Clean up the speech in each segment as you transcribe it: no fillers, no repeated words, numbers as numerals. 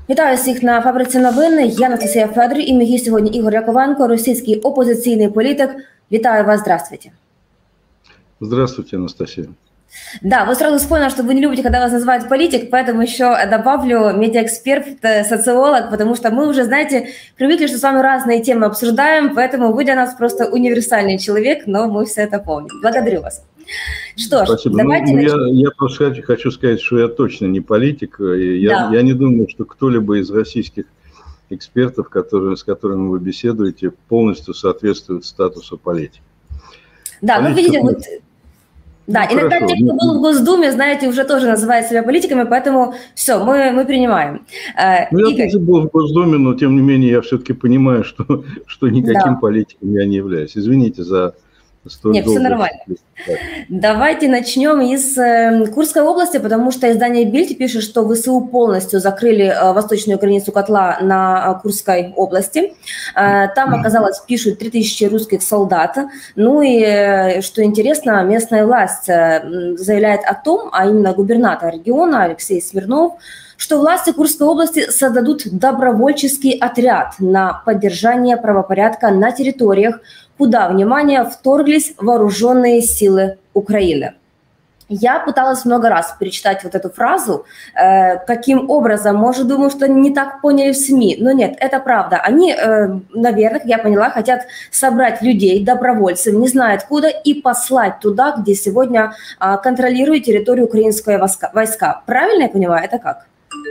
Вітаю всіх на Фабриці новин. Я Анастасія Федор і мій гість сьогодні Ігор Яковенко, російський опозиційний політик. Вітаю вас, здравствуйте. Здравствуйте, Анастасия. Да, вы сразу вспомнили, что вы не любите, когда вас называют политик, поэтому еще добавлю медиаэксперт, социолог, потому что мы уже, знаете, привыкли, что с вами разные темы обсуждаем, поэтому вы для нас просто универсальный человек, но мы все это помним. Благодарю вас. Что ж, спасибо. давайте я просто хочу сказать, что я точно не политик. Я не думаю, что кто-либо из российских экспертов, с которыми вы беседуете, полностью соответствует статусу политика. Да, ну видите, вот... Да, иногда те, кто был в Госдуме, знаете, уже тоже называют себя политиками, поэтому все, мы принимаем. Я тоже был в Госдуме, но тем не менее я все-таки понимаю, что никаким политиком я не являюсь. Извините за столь долгое... Нет, все нормально. Давайте начнем из Курской области, потому что издание «Бильд» пишет, что ВСУ полностью закрыли восточную границу котла на Курской области. Там оказалось, пишут, 3000 русских солдат. Ну и, что интересно, местная власть заявляет о том, а именно губернатор региона Алексей Смирнов, что власти Курской области создадут добровольческий отряд на поддержание правопорядка на территориях, куда, внимание, вторглись вооруженные силы Украины. Я пыталась много раз перечитать вот эту фразу, каким образом, может, думаю, что не так поняли в СМИ, но нет, это правда. Они, наверное, как я поняла, хотят собрать людей, добровольцев, не знаю откуда, и послать туда, где сегодня контролируют территорию украинские войска. Правильно я понимаю, это как?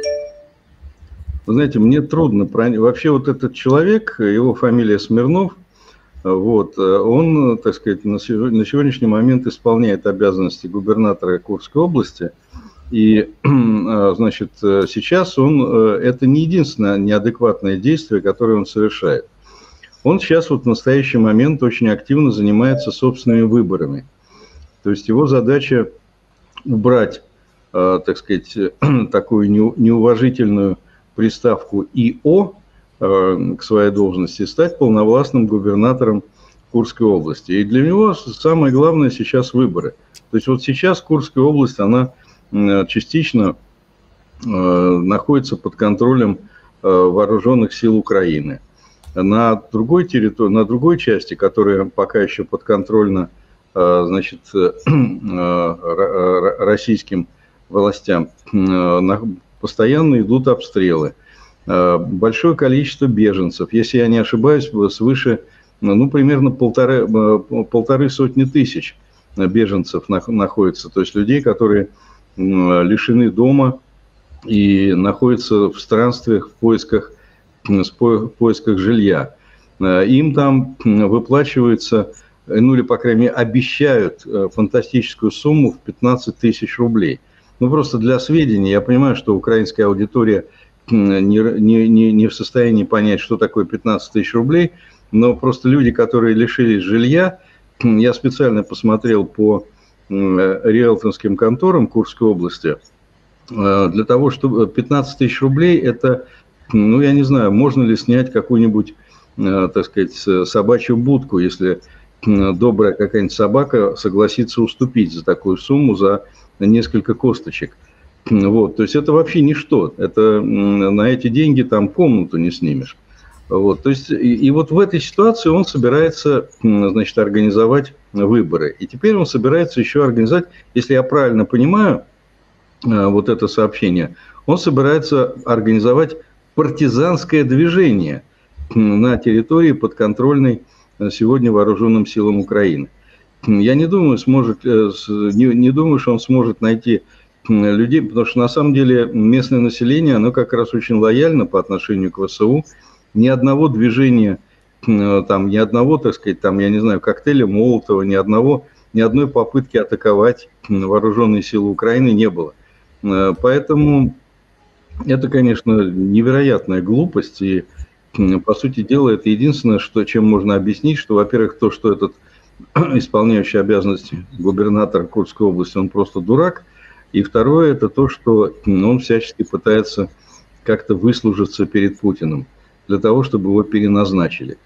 Вы знаете, мне трудно понять. Вообще вот этот человек, его фамилия Смирнов, вот, он, так сказать, на сегодняшний момент исполняет обязанности губернатора Курской области. И, значит, сейчас это не единственное неадекватное действие, которое он совершает. Он сейчас вот в настоящий момент очень активно занимается собственными выборами. То есть его задача убрать, так сказать, такую неуважительную приставку «ИО» к своей должности и стать полновластным губернатором Курской области. И для него самое главное сейчас выборы. То есть вот сейчас Курская область, она частично находится под контролем вооруженных сил Украины. На другой территории, на другой части, которая пока еще подконтрольна, значит, российским властям, постоянно идут обстрелы. Большое количество беженцев, если я не ошибаюсь, свыше, ну, примерно полторы сотни тысяч беженцев находится, то есть людей, которые лишены дома и находятся в странствиях, в поисках жилья. Им там выплачивается, ну или, по крайней мере, обещают фантастическую сумму в 15 тысяч рублей. Ну, просто для сведения, я понимаю, что украинская аудитория не в состоянии понять, что такое 15 тысяч рублей, но просто люди, которые лишились жилья, я специально посмотрел по риэлторским конторам Курской области, для того, чтобы 15 тысяч рублей, это, ну, я не знаю, можно ли снять какую-нибудь, так сказать, собачью будку, если добрая какая-нибудь собака согласится уступить за такую сумму, за несколько косточек. Вот, то есть это вообще ничто. Это на эти деньги там комнату не снимешь. Вот, то есть и вот в этой ситуации он собирается, значит, организовать выборы. И теперь он собирается еще организовать, если я правильно понимаю вот это сообщение, он собирается организовать партизанское движение на территории, подконтрольной сегодня вооруженным силам Украины. Я не думаю, не думаю, что он сможет найти людей, потому что на самом деле местное население, оно как раз очень лояльно по отношению к ВСУ. Ни одного движения, там, ни одного, так сказать, там, я не знаю, коктейля Молотова, ни одной попытки атаковать вооруженные силы Украины не было. Поэтому это, конечно, невероятная глупость. И, по сути дела, это единственное, чем можно объяснить, что, во-первых, то, что этот исполняющий обязанности губернатора Курской области, он просто дурак. И второе, это то, что он всячески пытается как-то выслужиться перед Путиным, для того, чтобы его переназначили.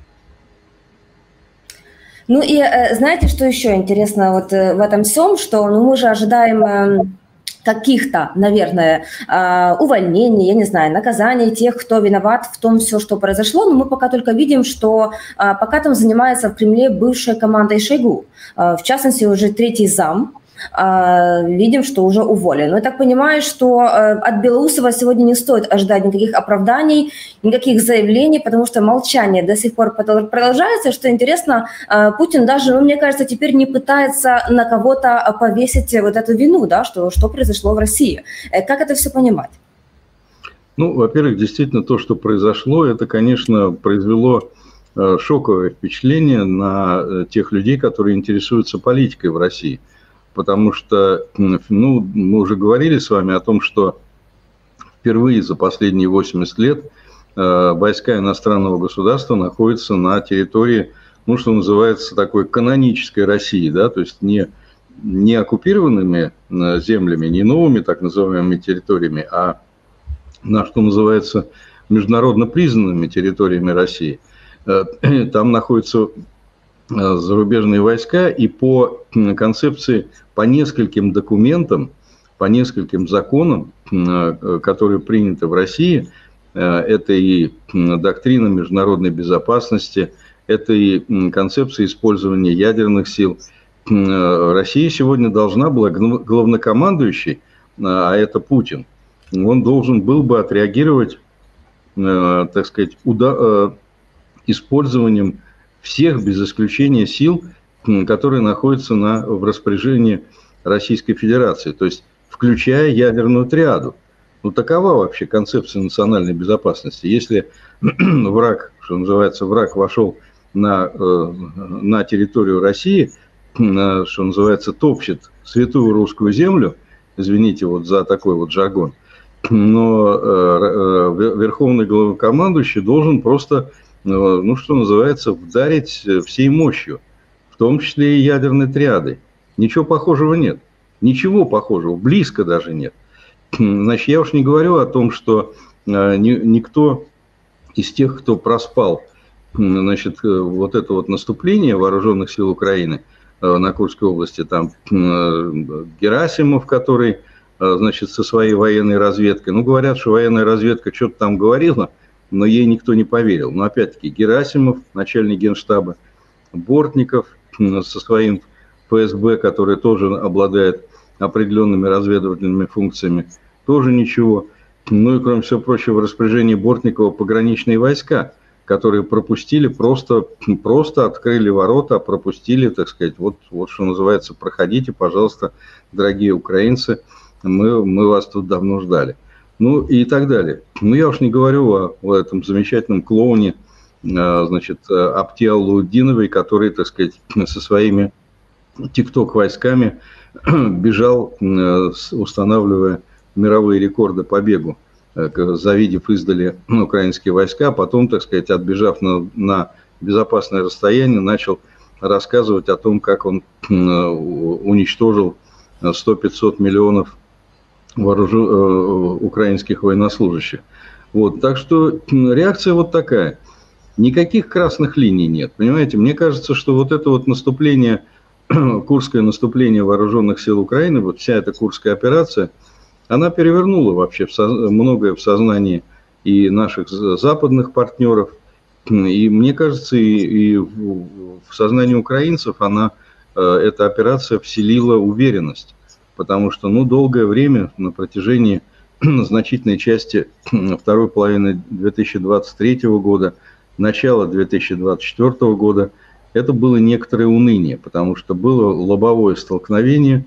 Ну и знаете, что еще интересно вот в этом всем, что мы же ожидаем каких-то, наверное, увольнений, я не знаю, наказаний тех, кто виноват в том все, что произошло, но мы пока только видим, что пока там занимается в Кремле бывшая команда Шойгу, в частности, уже 3-й зам, видим, что уже уволен. Но я так понимаю, что от Белоусова сегодня не стоит ожидать никаких оправданий, никаких заявлений, потому что молчание до сих пор продолжается. Что интересно, Путин даже, мне кажется, теперь не пытается на кого-то повесить вот эту вину, да, что произошло в России. Как это все понимать? Ну, во-первых, действительно, то, что произошло, это, конечно, произвело шоковое впечатление на тех людей, которые интересуются политикой в России. Потому что, ну, мы уже говорили с вами о том, что впервые за последние 80 лет войска иностранного государства находятся на территории, ну, что называется, такой канонической России, да, то есть не оккупированными землями, не новыми так называемыми территориями, а на, что называется, международно признанными территориями России. Там находятся зарубежные войска, и по концепции, по нескольким документам, по нескольким законам, которые приняты в России, это и доктрина международной безопасности, это и концепция использования ядерных сил. Россия сегодня должна была, главнокомандующий, а это Путин, он должен был бы отреагировать, так сказать, использованием всех, без исключения, сил, которые находятся в распоряжении Российской Федерации, то есть включая ядерную триаду. Ну, такова вообще концепция национальной безопасности. Если враг, что называется, враг вошел на территорию России, что называется, топчет святую русскую землю, извините вот за такой вот жаргон, но верховный главнокомандующий должен просто, ну, что называется, вдарить всей мощью, в том числе и ядерной триадой. Ничего похожего нет. Ничего похожего, близко даже нет. Значит, я уж не говорю о том, что никто из тех, кто проспал, значит, вот это вот наступление вооруженных сил Украины на Курской области, там Герасимов, который, значит, со своей военной разведкой, ну, говорят, что военная разведка что-то там говорила, но ей никто не поверил. Но опять-таки Герасимов, начальник Генштаба, Бортников со своим ФСБ, который тоже обладает определенными разведывательными функциями, тоже ничего. Ну и, кроме всего прочего, в распоряжении Бортникова пограничные войска, которые пропустили, просто открыли ворота, пропустили, так сказать, вот что называется, проходите, пожалуйста, дорогие украинцы, мы вас тут давно ждали. Ну и так далее. Ну я уж не говорю о этом замечательном клоуне, значит, Аптиалудиновой, который, так сказать, со своими тикток-войсками бежал, устанавливая мировые рекорды по бегу, завидев издали украинские войска, потом, так сказать, отбежав на безопасное расстояние, начал рассказывать о том, как он уничтожил 100-500 миллионов украинских военнослужащих. Вот, так что реакция вот такая. Никаких красных линий нет, понимаете? Мне кажется, что вот это вот наступление, курское наступление вооруженных сил Украины, вот вся эта курская операция, она перевернула вообще многое в сознании и наших западных партнеров, и мне кажется, и в сознании украинцев эта операция вселила уверенность, потому что, ну, долгое время, на протяжении значительной части второй половины 2023 года, начала 2024 года, это было некоторое уныние, потому что было лобовое столкновение,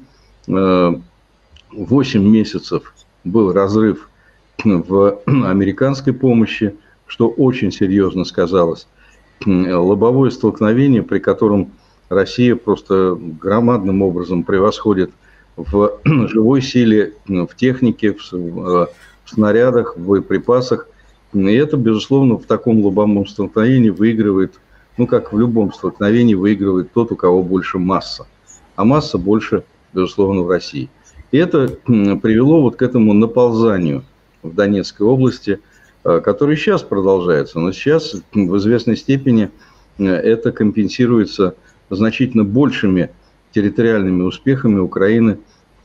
8 месяцев был разрыв в американской помощи, что очень серьезно сказалось. Лобовое столкновение, при котором Россия просто громадным образом превосходит в живой силе, в технике, в снарядах, в боеприпасах. И это, безусловно, в таком лобовом столкновении выигрывает, ну, как в любом столкновении, выигрывает тот, у кого больше масса. А масса больше, безусловно, в России. И это привело вот к этому наползанию в Донецкой области, который сейчас продолжается. Но сейчас в известной степени это компенсируется значительно большими территориальными успехами Украины в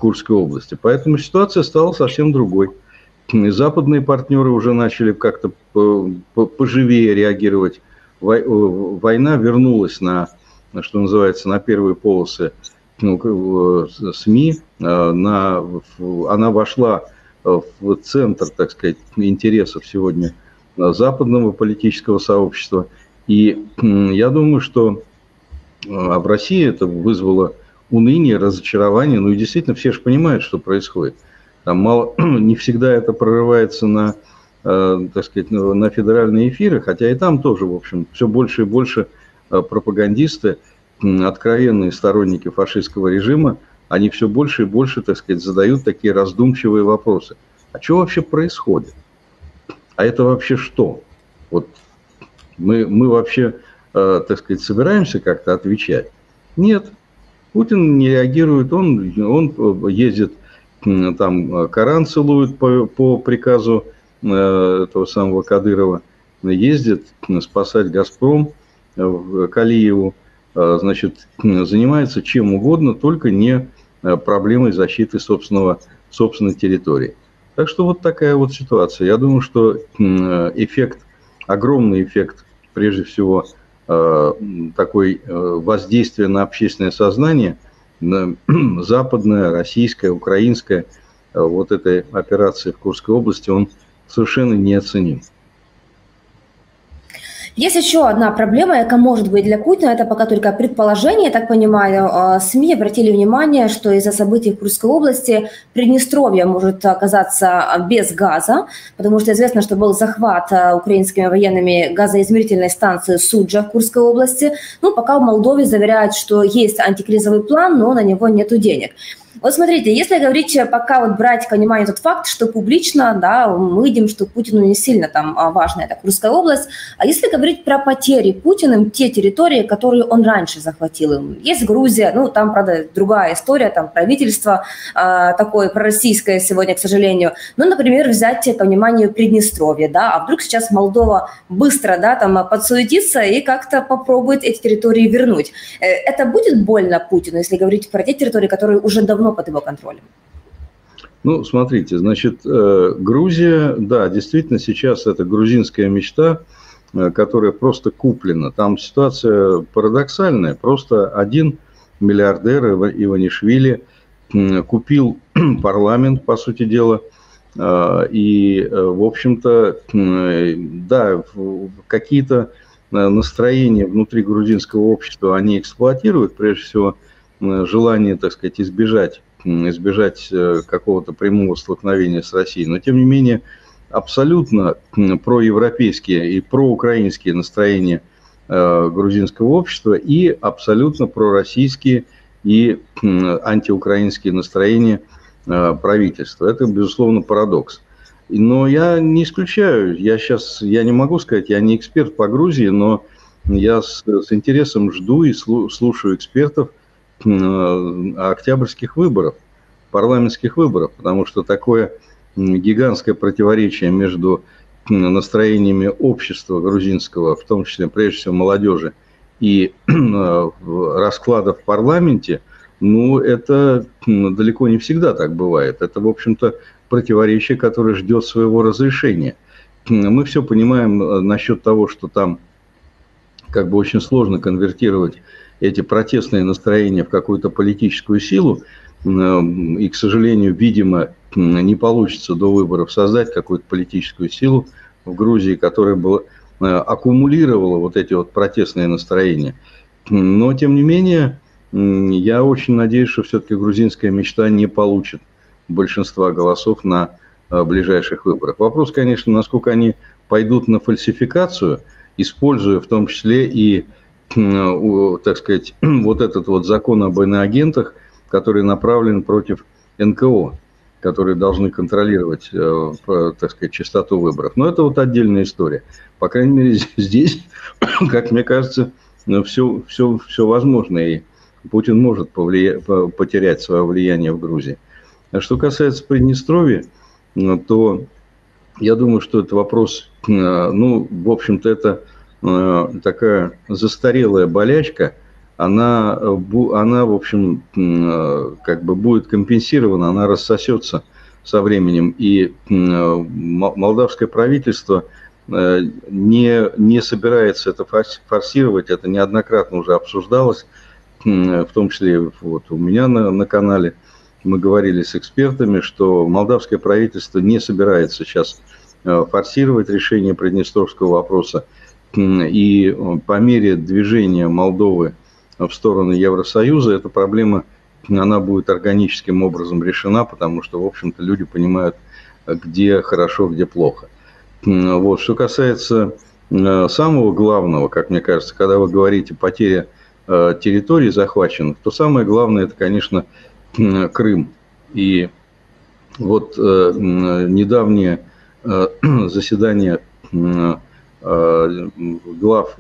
Курской области. Поэтому ситуация стала совсем другой. И западные партнеры уже начали как-то поживее реагировать. Война вернулась что называется, на первые полосы СМИ. Она вошла в центр, так сказать, интересов сегодня западного политического сообщества. И я думаю, что в России это вызвало уныние, разочарование. Ну и действительно, все же понимают, что происходит. Там не всегда это прорывается так сказать, на федеральные эфиры, хотя и там тоже, в общем, все больше и больше пропагандисты, откровенные сторонники фашистского режима, они все больше и больше, так сказать, задают такие раздумчивые вопросы. А что вообще происходит? А это вообще что? Вот мы вообще, так сказать, собираемся как-то отвечать? Нет. Путин не реагирует, он ездит, там Коран целует по приказу этого самого Кадырова, ездит спасать «Газпром» в Калиеву, значит, занимается чем угодно, только не проблемой защиты собственной территории. Так что вот такая вот ситуация. Я думаю, что огромный эффект, прежде всего, такой воздействие на общественное сознание, западное, российское, украинское, вот этой операции в Курской области, он совершенно неоценим. Есть еще одна проблема, яка может быть для Путина, это пока только предположение, я так понимаю. СМИ обратили внимание, что из-за событий в Курской области Приднестровье может оказаться без газа, потому что известно, что был захват украинскими военными газоизмерительной станции Суджа в Курской области. Ну, пока в Молдове заверяют, что есть антикризовый план, но на него нету денег. Вот смотрите, если говорить, пока вот брать к вниманию тот факт, что публично, да, мы видим, что Путину не сильно там важна эта Курская область, а если говорить про потери Путиным, те территории, которые он раньше захватил, есть Грузия, ну там, правда, другая история, там правительство такое пророссийское сегодня, к сожалению, ну, например, взять ко вниманию Приднестровье, да, а вдруг сейчас Молдова быстро, да, там подсуетится и как-то попробует эти территории вернуть. Это будет больно Путину, если говорить про те территории, которые уже давно под его контролем? Ну, смотрите, значит, Грузия, да, действительно, сейчас это грузинская мечта, которая просто куплена. Там ситуация парадоксальная. Просто один миллиардер Иванишвили купил парламент, по сути дела, и, в общем-то, да, какие-то настроения внутри грузинского общества они эксплуатируют, прежде всего, желание, так сказать, избежать какого-то прямого столкновения с Россией. Но, тем не менее, абсолютно проевропейские и проукраинские настроения грузинского общества и абсолютно пророссийские и антиукраинские настроения правительства. Это, безусловно, парадокс. Но я не исключаю, я не могу сказать, я не эксперт по Грузии, но я с интересом жду и слушаю экспертов октябрьских выборов, парламентских выборов, потому что такое гигантское противоречие между настроениями общества грузинского, в том числе, прежде всего, молодежи, и раскладов в парламенте, ну, это далеко не всегда так бывает. Это, в общем-то, противоречие, которое ждет своего разрешения. Мы все понимаем насчет того, что там как бы очень сложно конвертировать эти протестные настроения в какую-то политическую силу, и, к сожалению, видимо, не получится до выборов создать какую-то политическую силу в Грузии, которая бы аккумулировала вот эти вот протестные настроения. Но, тем не менее, я очень надеюсь, что все-таки грузинская мечта не получит большинства голосов на ближайших выборах. Вопрос, конечно, насколько они пойдут на фальсификацию, используя в том числе и, так сказать, вот этот вот закон об иноагентах, который направлен против НКО, которые должны контролировать, так сказать, частоту выборов. Но это вот отдельная история. По крайней мере, здесь, как мне кажется, все возможно, и Путин может потерять свое влияние в Грузии. А что касается Приднестровья, то я думаю, что это вопрос, ну, в общем-то, это такая застарелая болячка, она, в общем, как бы будет компенсирована, она рассосется со временем. И молдавское правительство не собирается это форсировать, это неоднократно уже обсуждалось, в том числе вот у меня на канале. Мы говорили с экспертами, что молдавское правительство не собирается сейчас форсировать решение приднестровского вопроса. И по мере движения Молдовы в сторону Евросоюза эта проблема, она будет органическим образом решена, потому что, в общем-то, люди понимают, где хорошо, где плохо. Вот. Что касается самого главного, как мне кажется, когда вы говорите потеря территорий захваченных, то самое главное – это, конечно, Крым. И вот недавнее заседание глав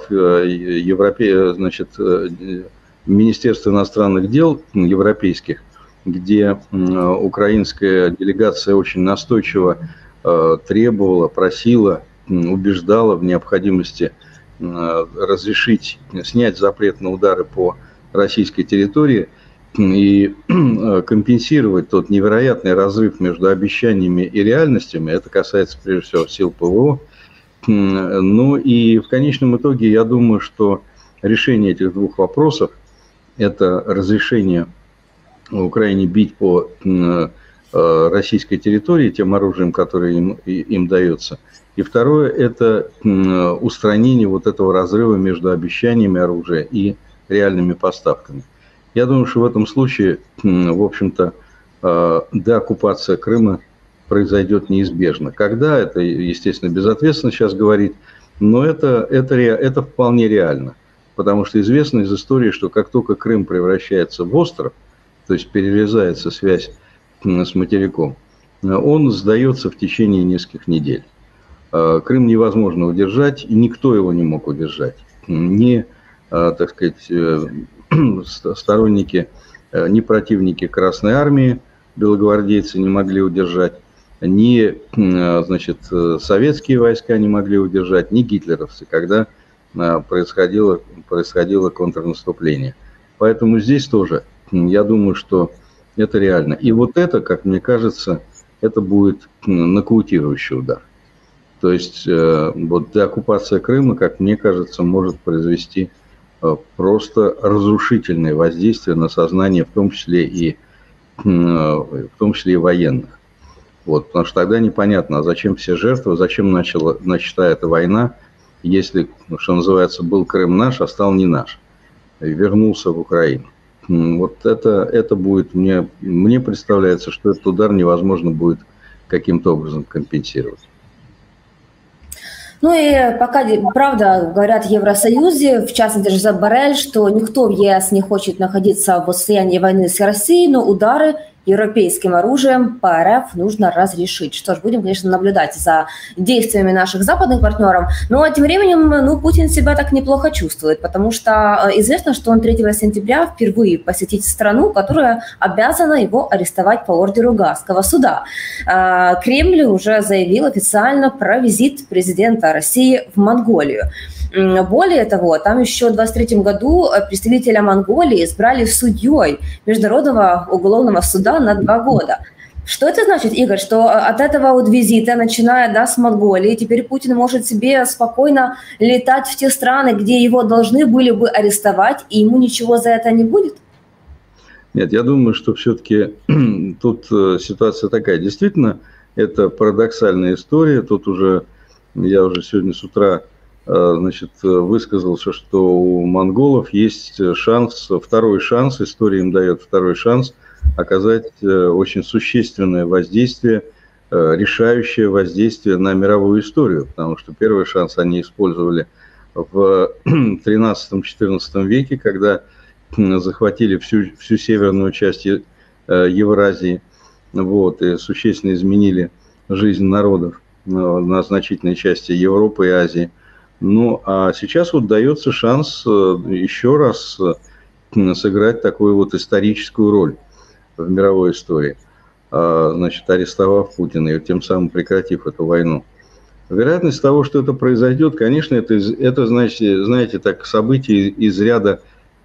Министерства иностранных дел европейских, где украинская делегация очень настойчиво требовала, просила, убеждала в необходимости разрешить, снять запрет на удары по российской территории и компенсировать тот невероятный разрыв между обещаниями и реальностями. Это касается, прежде всего, сил ПВО. Ну и в конечном итоге, я думаю, что решение этих двух вопросов – это разрешение Украине бить по российской территории тем оружием, которое им дается. И второе – это устранение вот этого разрыва между обещаниями оружия и реальными поставками. Я думаю, что в этом случае, в общем-то, деоккупация Крыма произойдет неизбежно. Когда? Это, естественно, безответственно сейчас говорить, но это вполне реально. Потому что известно из истории, что как только Крым превращается в остров, то есть перерезается связь с материком, он сдается в течение нескольких недель. Крым невозможно удержать, и никто его не мог удержать. Ни, так сказать, сторонники, ни противники Красной Армии, белогвардейцы не могли удержать, ни, значит, советские войска не могли удержать, ни гитлеровцы, когда происходило контрнаступление. Поэтому здесь тоже, я думаю, что это реально. И вот это, как мне кажется, это будет нокаутирующий удар. То есть вот деоккупация Крыма, как мне кажется, может произвести просто разрушительное воздействие на сознание, в том числе и военных. Вот, потому что тогда непонятно, а зачем все жертвы, зачем начата эта война, если, что называется, был Крым наш, а стал не наш, и вернулся в Украину. Вот это будет, мне представляется, что этот удар невозможно будет каким-то образом компенсировать. Ну и пока, правда, говорят в Евросоюзе, в частности Жозеп Боррель, что никто в ЕС не хочет находиться в состоянии войны с Россией, но удары европейским оружием по РФ нужно разрешить. Что ж, будем, конечно, наблюдать за действиями наших западных партнеров. Но тем временем, Путин себя так неплохо чувствует, потому что известно, что он 3 сентября впервые посетит страну, которая обязана его арестовать по ордеру Гаагского суда. Кремль уже заявил официально про визит президента России в Монголию. Более того, там еще в 2023 году представителя Монголии избрали судьей Международного уголовного суда на 2 года. Что это значит, Игорь, что от этого вот визита, начиная с Монголии, теперь Путин может себе спокойно летать в те страны, где его должны были бы арестовать, и ему ничего за это не будет? Нет, я думаю, что все-таки тут ситуация такая. Действительно, это парадоксальная история. Тут я уже сегодня с утра высказался, что у монголов есть второй шанс, история им дает второй шанс оказать очень существенное воздействие, решающее воздействие на мировую историю, потому что первый шанс они использовали в 13-14 веке, когда захватили всю северную часть Евразии, вот, и существенно изменили жизнь народов на значительной части Европы и Азии. Ну, а сейчас вот дается шанс еще раз сыграть такую вот историческую роль в мировой истории, арестовав Путина и тем самым прекратив эту войну. Вероятность того, что это произойдет, конечно, это значит, знаете, так, событие из ряда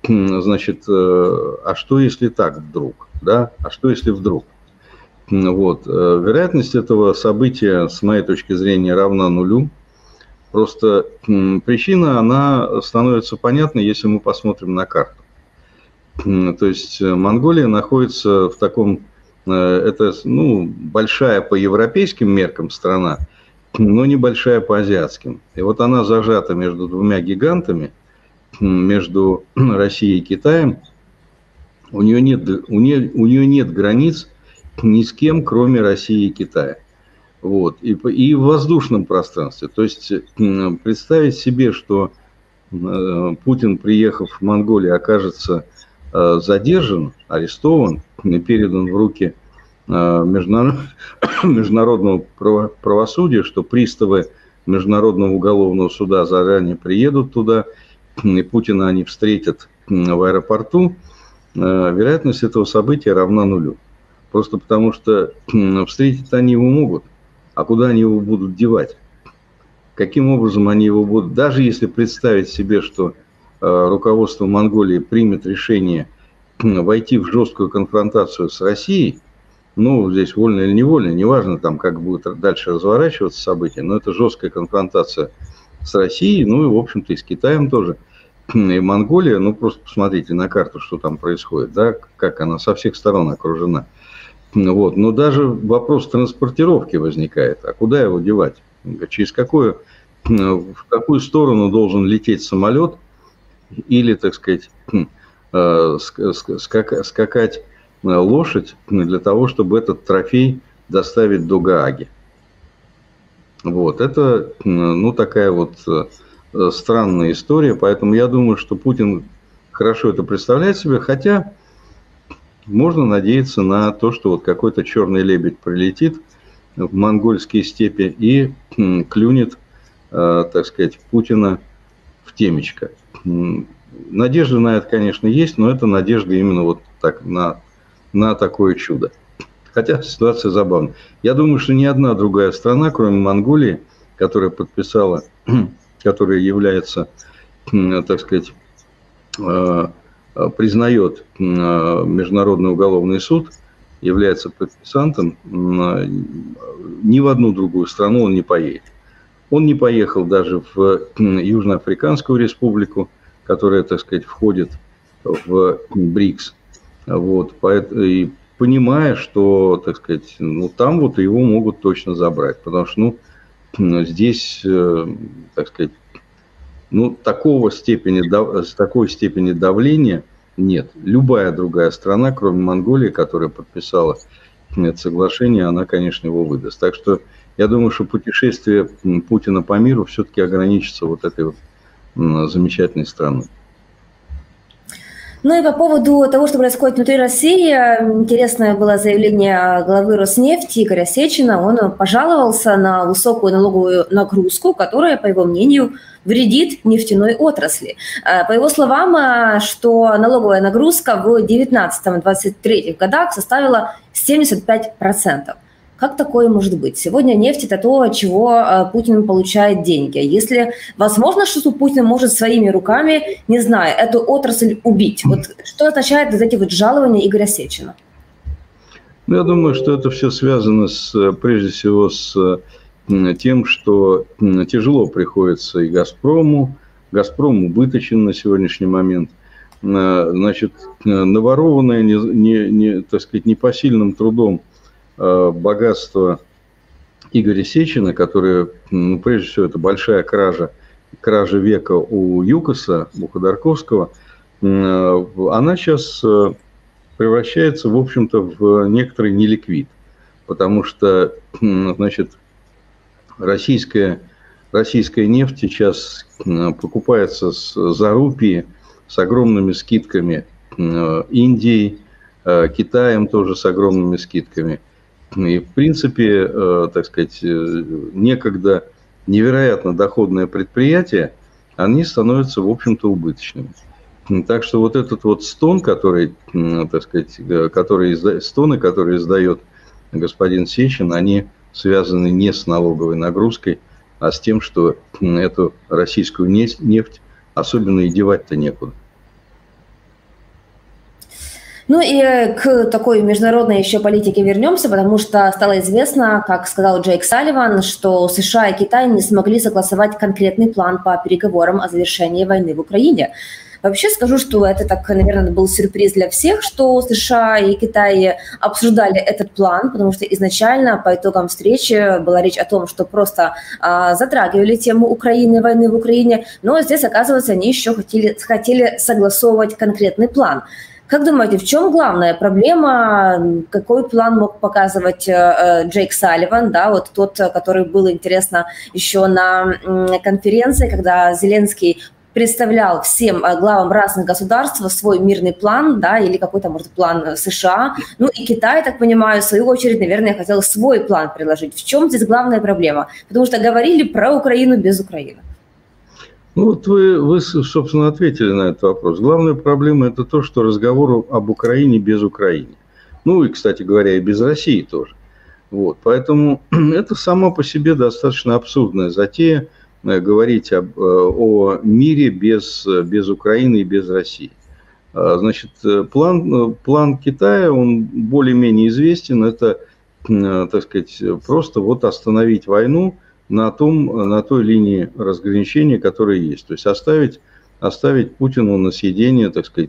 значит, а что если так вдруг, да, а что если вдруг? Вот. Вероятность этого события, с моей точки зрения, равна нулю. Просто причина, она становится понятной, если мы посмотрим на карту. То есть Монголия находится в таком, это большая по европейским меркам страна, но небольшая по азиатским. И вот она зажата между двумя гигантами, между Россией и Китаем. У нее нет границ ни с кем, кроме России и Китая. Вот. И в воздушном пространстве. То есть представить себе, что Путин, приехав в Монголию, окажется задержан, арестован и передан в руки международного правосудия, что приставы Международного уголовного суда заранее приедут туда, и Путина они встретят в аэропорту, вероятность этого события равна нулю. Просто потому, что встретить они его могут, а куда они его будут девать? Каким образом они его будут... Даже если представить себе, что руководство Монголии примет решение войти в жесткую конфронтацию с Россией, здесь вольно или невольно, неважно, там, как будет дальше разворачиваться события, но это жесткая конфронтация с Россией, и, в общем-то, и с Китаем тоже. И Монголия, просто посмотрите на карту, что там происходит, да, как она со всех сторон окружена. Вот. Но даже вопрос транспортировки возникает. А куда его девать? В какую сторону должен лететь самолет или, так сказать, скакать лошадь для того, чтобы этот трофей доставить до Гааги? Вот. Это, такая вот странная история. Поэтому я думаю, что Путин хорошо это представляет себе, хотя... Можно надеяться на то, что вот какой-то черный лебедь прилетит в монгольские степи и клюнет, так сказать, Путина в темечко. Надежда на это, конечно, есть, но это надежда именно вот так на такое чудо. Хотя ситуация забавная. Я думаю, что ни одна другая страна, кроме Монголии, которая подписала, которая является, так сказать, признает Международный уголовный суд, является подписантом, ни в одну другую страну он не поедет. Он не поехал даже в Южноафриканскую республику, которая, так сказать, входит в БРИКС. Вот, и понимая, что, так сказать, там вот его могут точно забрать, потому что, здесь, так сказать, такой степени давления нет. Любая другая страна, кроме Монголии, которая подписала это соглашение, она, конечно, его выдаст. Так что я думаю, что путешествие Путина по миру все-таки ограничится вот этой вот замечательной страной. И по поводу того, что происходит внутри России, интересное было заявление главы Роснефти Игоря Сечина. Он пожаловался на высокую налоговую нагрузку, которая, по его мнению, вредит нефтяной отрасли. По его словам, что налоговая нагрузка в 2019-2023 годах составила 75%. Как такое может быть? Сегодня нефть – это то, от чего Путин получает деньги. Если возможно, что Путин может своими руками, не знаю, эту отрасль убить. Вот что означает эти вот жалования Игоря Сечина? Я думаю, что это все связано прежде всего с тем, что тяжело приходится и «Газпрому». «Газпром» убыточен на сегодняшний момент. Значит, наворованное, так сказать, непосильным трудом богатство Игоря Сечина, которое, прежде всего, это большая кража века у ЮКОСа, у Ходорковского, она сейчас превращается, в общем-то, в некоторый неликвид, потому что, значит, российская нефть сейчас покупается за рупии с огромными скидками Индией, Китаем тоже с огромными скидками. И, в принципе, так сказать, некогда невероятно доходные предприятия, они становятся, в общем-то, убыточными. Так что вот этот вот стон, который, так сказать, стоны, которые издает господин Сечин, они связаны не с налоговой нагрузкой, а с тем, что эту российскую нефть особенно и девать-то некуда. Ну и к такой международной еще политике вернемся, потому что стало известно, как сказал Джейк Салливан, что США и Китай не смогли согласовать конкретный план по переговорам о завершении войны в Украине. Вообще скажу, что это, так, наверное, был сюрприз для всех, что США и Китай обсуждали этот план, потому что изначально по итогам встречи была речь о том, что просто затрагивали тему Украины, войны в Украине, но здесь, оказывается, они еще хотели согласовывать конкретный план. Как думаете, в чем главная проблема? Какой план мог показывать Джейк Салливан, да, вот тот, который был интересно еще на конференции, когда Зеленский представлял всем главам разных государств свой мирный план, да, или какой-то, может, план США. Ну и Китай, так понимаю, в свою очередь, наверное, хотел свой план предложить. В чем здесь главная проблема? Потому что говорили про Украину без Украины. Ну вот вы, собственно, ответили на этот вопрос. Главная проблема – это то, что разговор об Украине без Украины. Ну и, кстати говоря, и без России тоже. Вот. Поэтому это сама по себе достаточно абсурдная затея говорить о мире без Украины и без России. Значит, план Китая, он более-менее известен. Это, так сказать, просто вот остановить войну на той линии разграничения, которая есть. То есть оставить Путину на съедение, так сказать,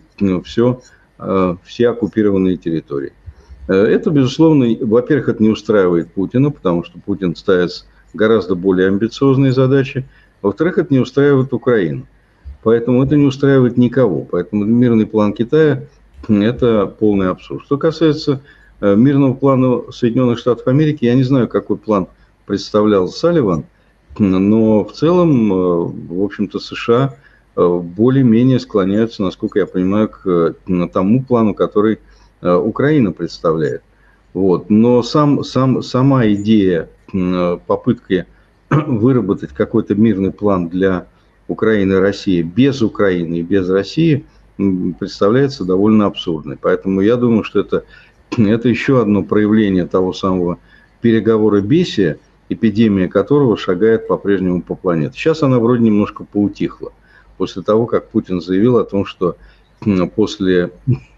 все оккупированные территории. Это, безусловно, во-первых, это не устраивает Путина, потому что Путин ставит гораздо более амбициозные задачи. Во-вторых, это не устраивает Украину. Поэтому это не устраивает никого. Поэтому мирный план Китая – это полный абсурд. Что касается мирного плана Соединенных Штатов Америки, я не знаю, какой план представлял Салливан, но в целом, в общем-то, США более-менее склоняются, насколько я понимаю, к тому плану, который Украина представляет. Вот. Но сама идея попытки выработать какой-то мирный план для Украины и России без Украины и без России представляется довольно абсурдной. Поэтому я думаю, что это еще одно проявление того самого переговоробесия, эпидемия которого шагает по-прежнему по планете. Сейчас она вроде немножко поутихла, после того, как Путин заявил о том, что после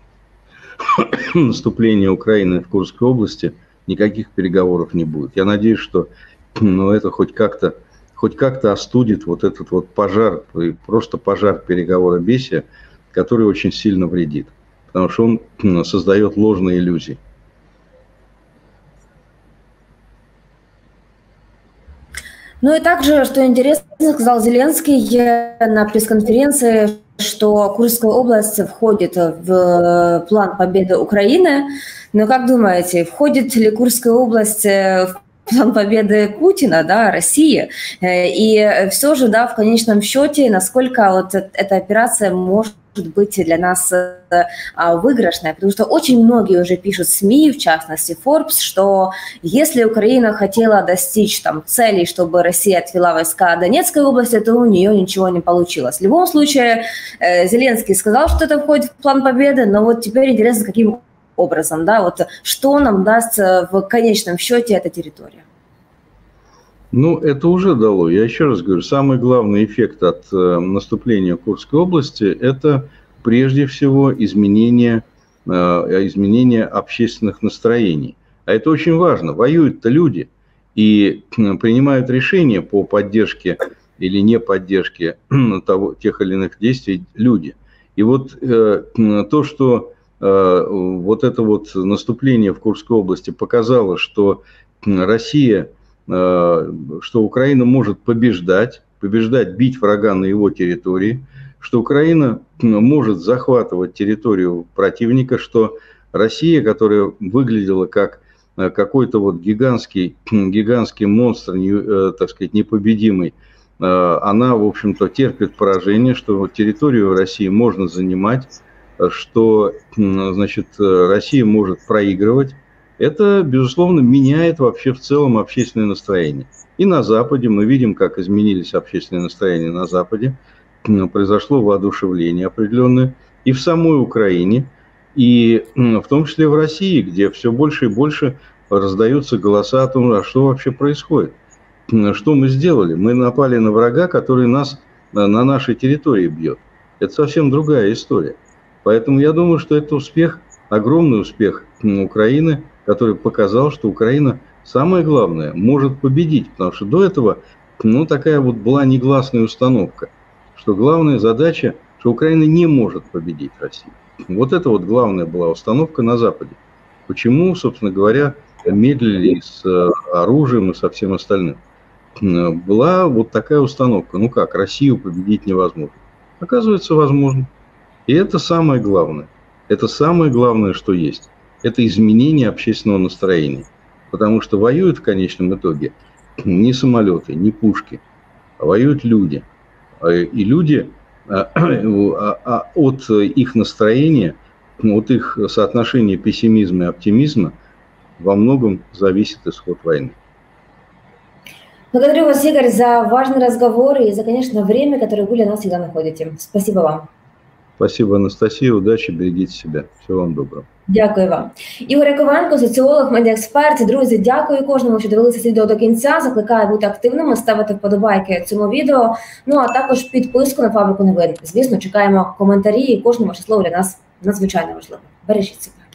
наступления Украины в Курской области никаких переговоров не будет. Я надеюсь, что это хоть как-то остудит вот этот вот пожар, просто пожар переговоробесия, который очень сильно вредит, потому что он создает ложные иллюзии. Ну и также, что интересно, сказал Зеленский на пресс-конференции, что Курская область входит в план победы Украины. Но как думаете, входит ли Курская область в план победы Путина, да, России? И все же, да, в конечном счете, насколько вот эта операция может быть для нас выигрышная, потому что очень многие уже пишут СМИ, в частности Forbes, что если Украина хотела достичь там целей, чтобы Россия отвела войска от Донецкой области, то у нее ничего не получилось. В любом случае, Зеленский сказал, что это входит в план победы, но вот теперь интересно, каким образом, да, вот что нам даст в конечном счете эта территория. Ну, это уже дало. Я еще раз говорю, самый главный эффект от наступления Курской области – это прежде всего изменение общественных настроений. А это очень важно. Воюют-то люди и принимают решения по поддержке или не поддержке тех или иных действий люди. И вот то, что вот это вот наступление в Курской области показало, что что Украина может побеждать, бить врага на его территории, что Украина может захватывать территорию противника, что Россия, которая выглядела как какой-то вот гигантский монстр, так сказать, непобедимый, она, в общем-то, терпит поражение, что территорию России можно занимать, что, значит, Россия может проигрывать. Это, безусловно, меняет вообще в целом общественное настроение. И на Западе мы видим, как изменились общественные настроения на Западе. Произошло воодушевление определенное. И в самой Украине, и в том числе в России, где все больше и больше раздаются голоса о том, а что вообще происходит. Что мы сделали? Мы напали на врага, который нас на нашей территории бьет. Это совсем другая история. Поэтому я думаю, что это успех огромный успех Украины, который показал, что Украина, самое главное, может победить, потому что до этого, ну, такая вот была негласная установка, что главная задача, что Украина не может победить Россию. Вот это вот главная была установка на Западе. Почему, собственно говоря, медлили с оружием и со всем остальным? Была вот такая установка, ну как, Россию победить невозможно. Оказывается, возможно. И это самое главное. Это самое главное, что есть. Это изменение общественного настроения. Потому что воюют в конечном итоге не самолеты, не пушки, а воюют люди. И люди от их настроения, от их соотношения пессимизма и оптимизма во многом зависит исход войны. Благодарю вас, Игорь, за важный разговор и за, конечно, время, которое вы для нас всегда находите. Спасибо вам. Спасибо, Анастасия. Удачи, берегите себя. Всего вам доброго. Дякую вам. Ігор Яковенко, соціолог, медіаексперт. Друзі, дякую кожному, що дивилися це відео до кінця. Закликаю бути активними, ставити вподобайки цьому відео. Ну, а також підписку на Фабрику новин. Звісно, чекаємо коментарі, і кожне ваше слово для нас надзвичайно важливо. Бережіть себе.